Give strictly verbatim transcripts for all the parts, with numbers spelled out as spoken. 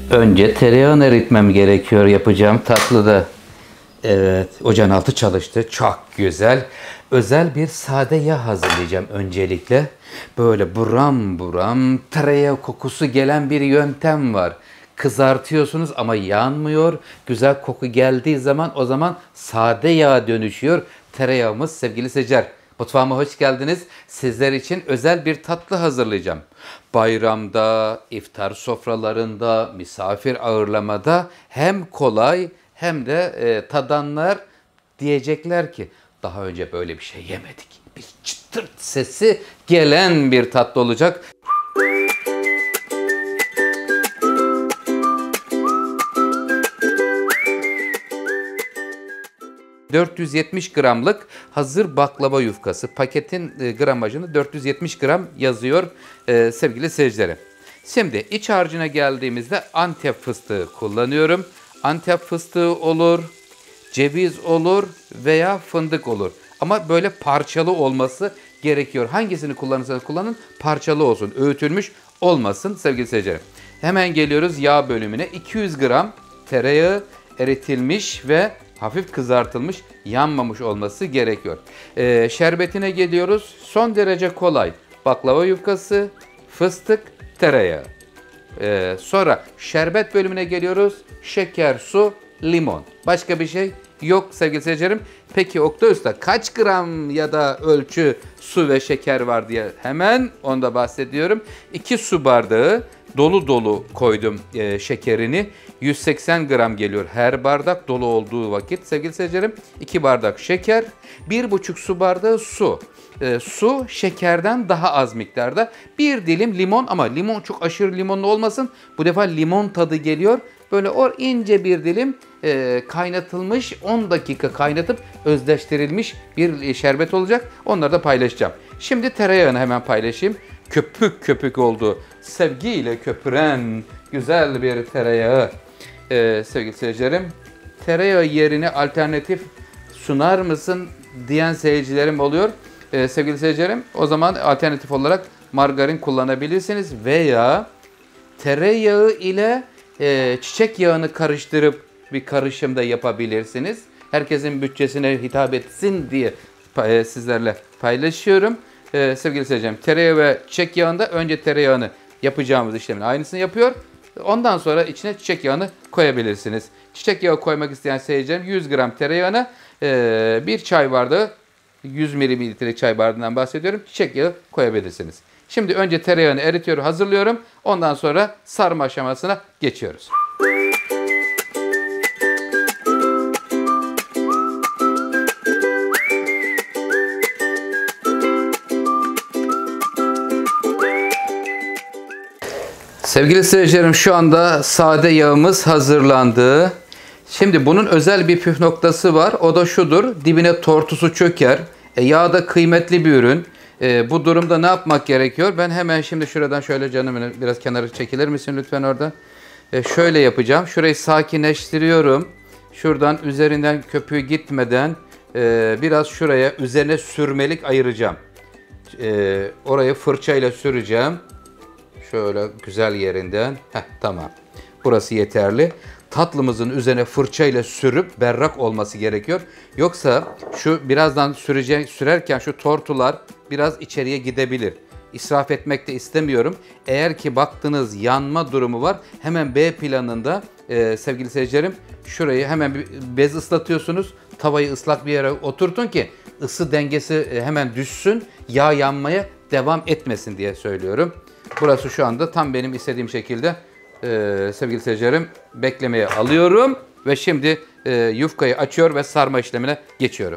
Önce tereyağını eritmem gerekiyor yapacağım tatlıda. Evet, ocağın altı çalıştı. Çok güzel. Özel bir sade yağ hazırlayacağım öncelikle. Böyle buram buram tereyağı kokusu gelen bir yöntem var. Kızartıyorsunuz ama yanmıyor. Güzel koku geldiği zaman o zaman sade yağa dönüşüyor. Tereyağımız sevgili seyirciler. Mutfağıma hoş geldiniz. Sizler için özel bir tatlı hazırlayacağım. Bayramda, iftar sofralarında, misafir ağırlamada hem kolay hem de e, tadanlar diyecekler ki daha önce böyle bir şey yemedik. Bir çıtırt sesi gelen bir tatlı olacak. dört yüz yetmiş gramlık hazır baklava yufkası. Paketin e, gramajını dört yüz yetmiş gram yazıyor e, sevgili seyircilerim. Şimdi iç harcına geldiğimizde Antep fıstığı kullanıyorum. Antep fıstığı olur, ceviz olur veya fındık olur. Ama böyle parçalı olması gerekiyor. Hangisini kullanırsanız kullanın parçalı olsun, öğütülmüş olmasın sevgili seyircilerim. Hemen geliyoruz yağ bölümüne. iki yüz gram tereyağı eritilmiş ve hafif kızartılmış, yanmamış olması gerekiyor. Ee, şerbetine geliyoruz. Son derece kolay. Baklava yufkası, fıstık, tereyağı. Ee, sonra şerbet bölümüne geliyoruz. Şeker, su, limon. Başka bir şey yok sevgili seyircilerim. Peki Oktay Usta kaç gram ya da ölçü su ve şeker var diye hemen onda bahsediyorum. iki su bardağı dolu dolu koydum e, şekerini. yüz seksen gram geliyor her bardak dolu olduğu vakit sevgili seyircilerim. iki bardak şeker, bir buçuk su bardağı su. E, su şekerden daha az miktarda. Bir dilim limon ama limon çok aşırı limonlu olmasın. Bu defa limon tadı geliyor. Böyle or ince bir dilim e, kaynatılmış on dakika kaynatıp özleştirilmiş bir şerbet olacak. Onları da paylaşacağım. Şimdi tereyağını hemen paylaşayım. Köpük köpük oldu. Sevgiyle köpüren güzel bir tereyağı. Ee, sevgili seyircilerim, tereyağı yerine alternatif sunar mısın diyen seyircilerim oluyor. Ee, sevgili seyircilerim, o zaman alternatif olarak margarin kullanabilirsiniz veya tereyağı ile e, çiçek yağını karıştırıp bir karışım da yapabilirsiniz. Herkesin bütçesine hitap etsin diye e, sizlerle paylaşıyorum. Ee, sevgili seyircilerim, tereyağı ve çiçek yağında önce tereyağını yapacağımız işlemin aynısını yapıyor. Ondan sonra içine çiçek yağını koyabilirsiniz. Çiçek yağı koymak isteyen seyircilerim yüz gram tereyağına e, bir çay bardağı yüz mililitrelik çay bardağından bahsediyorum. Çiçek yağı koyabilirsiniz. Şimdi önce tereyağını eritiyorum, hazırlıyorum. Ondan sonra sarma aşamasına geçiyoruz. Sevgili seyircilerim şu anda sade yağımız hazırlandı. Şimdi bunun özel bir püf noktası var. O da şudur. Dibine tortusu çöker. E, yağ da kıymetli bir ürün. E, bu durumda ne yapmak gerekiyor? Ben hemen şimdi şuradan şöyle canım biraz kenara çekilir misin lütfen orada? E, şöyle yapacağım. Şurayı sakinleştiriyorum. Şuradan üzerinden köpüğü gitmeden e, biraz şuraya üzerine sürmelik ayıracağım. E, orayı fırçayla süreceğim. Şöyle güzel yerinden. Heh, tamam. Burası yeterli. Tatlımızın üzerine fırçayla sürüp berrak olması gerekiyor. Yoksa şu birazdan sürece, sürerken şu tortular biraz içeriye gidebilir. İsraf etmek de istemiyorum. Eğer ki baktınız yanma durumu var, hemen B planında e, sevgili seyircilerim şurayı hemen bir bez ıslatıyorsunuz. Tavayı ıslak bir yere oturtun ki ısı dengesi hemen düşsün. Yağ yanmaya devam etmesin diye söylüyorum. Burası şu anda tam benim istediğim şekilde e, sevgili seyircilerim beklemeye alıyorum. Ve şimdi e, yufkayı açıyor ve sarma işlemine geçiyorum.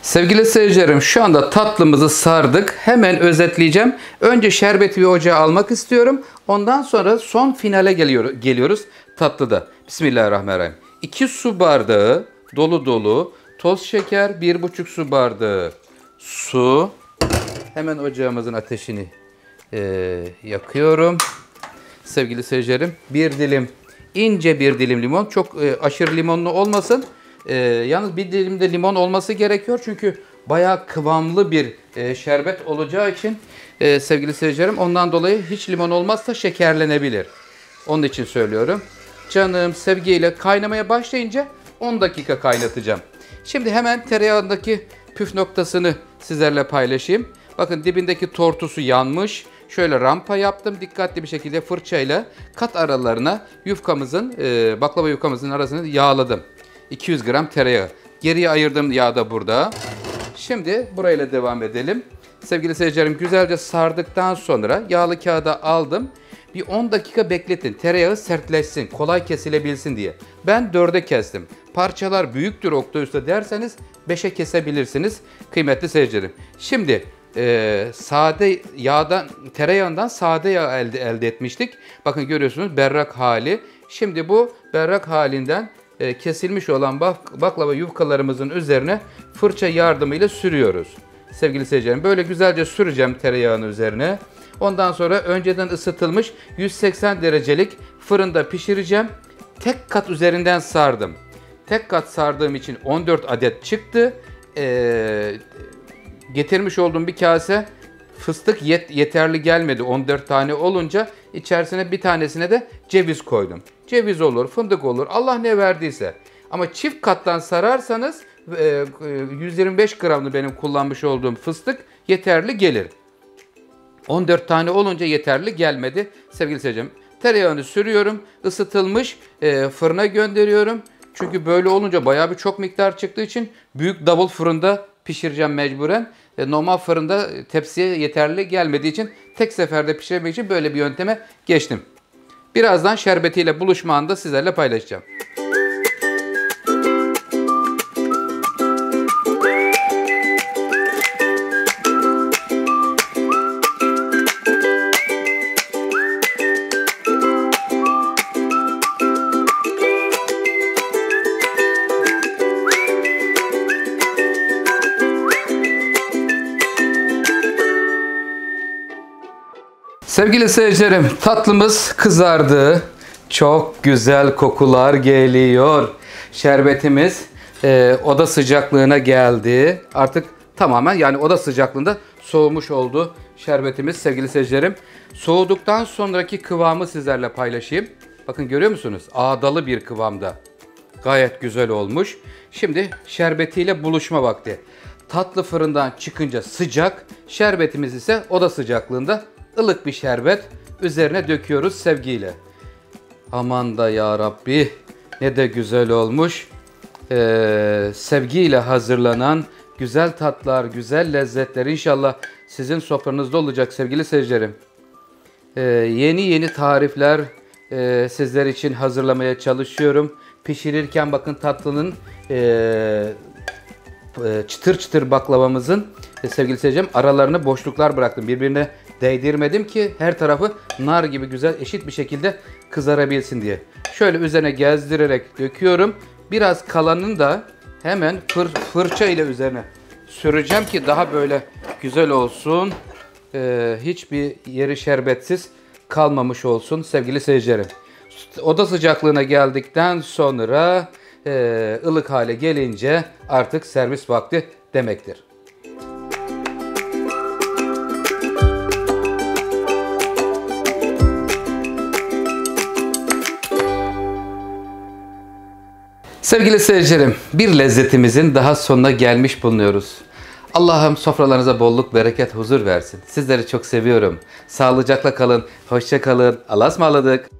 Sevgili seyircilerim, şu anda tatlımızı sardık. Hemen özetleyeceğim. Önce şerbeti bir ocağa almak istiyorum. Ondan sonra son finale geliyor, geliyoruz tatlıda. Bismillahirrahmanirrahim. iki su bardağı dolu dolu toz şeker, bir buçuk su bardağı su. Hemen ocağımızın ateşini e, yakıyorum. Sevgili seyircilerim, bir dilim, ince bir dilim limon. Çok e, aşırı limonlu olmasın. E, yalnız bir dilim de limon olması gerekiyor. Çünkü bayağı kıvamlı bir e, şerbet olacağı için e, sevgili seyircilerim, ondan dolayı hiç limon olmazsa şekerlenebilir. Onun için söylüyorum. Canım sevgiyle kaynamaya başlayınca on dakika kaynatacağım. Şimdi hemen tereyağındaki püf noktasını sizlerle paylaşayım. Bakın dibindeki tortusu yanmış. Şöyle rampa yaptım. Dikkatli bir şekilde fırçayla kat aralarına yufkamızın, e, baklava yufkamızın arasını yağladım. iki yüz gram tereyağı. Geriye ayırdığım yağ da burada. Şimdi burayla devam edelim. Sevgili seyircilerim, güzelce sardıktan sonra yağlı kağıda aldım. Bir on dakika bekletin. Tereyağı sertleşsin, kolay kesilebilsin diye. Ben dörde kestim. Parçalar büyüktür Oktay Usta derseniz beşe kesebilirsiniz kıymetli seyircilerim. Şimdi e, sade yağdan, tereyağından sade yağ elde, elde etmiştik. Bakın görüyorsunuz berrak hali. Şimdi bu berrak halinden e, kesilmiş olan bak, baklava yufkalarımızın üzerine fırça yardımıyla sürüyoruz. Sevgili seyircilerim, böyle güzelce süreceğim tereyağının üzerine. Ondan sonra önceden ısıtılmış yüz seksen derecelik fırında pişireceğim. Tek kat üzerinden sardım. Tek kat sardığım için on dört adet çıktı. Ee, getirmiş olduğum bir kase fıstık yet yeterli gelmedi. on dört tane olunca içerisine bir tanesine de ceviz koydum. Ceviz olur, fındık olur, Allah ne verdiyse. Ama çift kattan sararsanız e, yüz yirmi beş gramlı benim kullanmış olduğum fıstık yeterli gelir. on dört tane olunca yeterli gelmedi sevgili seyircilerim. Tereyağını sürüyorum. Isıtılmış e, fırına gönderiyorum. Çünkü böyle olunca bayağı bir çok miktar çıktığı için büyük double fırında pişireceğim mecburen. E, normal fırında tepsiye yeterli gelmediği için tek seferde pişirmek için böyle bir yönteme geçtim. Birazdan şerbetiyle buluşma anında sizlerle paylaşacağım. Sevgili seyircilerim, tatlımız kızardı. Çok güzel kokular geliyor. Şerbetimiz e, oda sıcaklığına geldi. Artık tamamen, yani oda sıcaklığında soğumuş oldu şerbetimiz sevgili seyircilerim. Soğuduktan sonraki kıvamı sizlerle paylaşayım. Bakın görüyor musunuz? Ağdalı bir kıvamda. Gayet güzel olmuş. Şimdi şerbetiyle buluşma vakti. Tatlı fırından çıkınca sıcak, şerbetimiz ise oda sıcaklığında ılık bir şerbet. Üzerine döküyoruz sevgiyle. Aman da ya Rabbi, ne de güzel olmuş. Ee, sevgiyle hazırlanan güzel tatlar, güzel lezzetler inşallah sizin sofranızda olacak sevgili seyircilerim. Ee, yeni yeni tarifler e, sizler için hazırlamaya çalışıyorum. Pişirirken bakın tatlının e, çıtır çıtır baklavamızın e, sevgili seyircilerim aralarına boşluklar bıraktım. Birbirine değdirmedim ki her tarafı nar gibi güzel eşit bir şekilde kızarabilsin diye. Şöyle üzerine gezdirerek döküyorum. Biraz kalanını da hemen fır, fırça ile üzerine süreceğim ki daha böyle güzel olsun. Ee, hiçbir yeri şerbetsiz kalmamış olsun sevgili seyircilerim. Oda sıcaklığına geldikten sonra e, ılık hale gelince artık servis vakti demektir. Sevgili seyircilerim, bir lezzetimizin daha sonuna gelmiş bulunuyoruz. Allah'ım sofralarınıza bolluk, bereket, huzur versin. Sizleri çok seviyorum. Sağlıcakla kalın, hoşça kalın. Allah'a ısmarladık.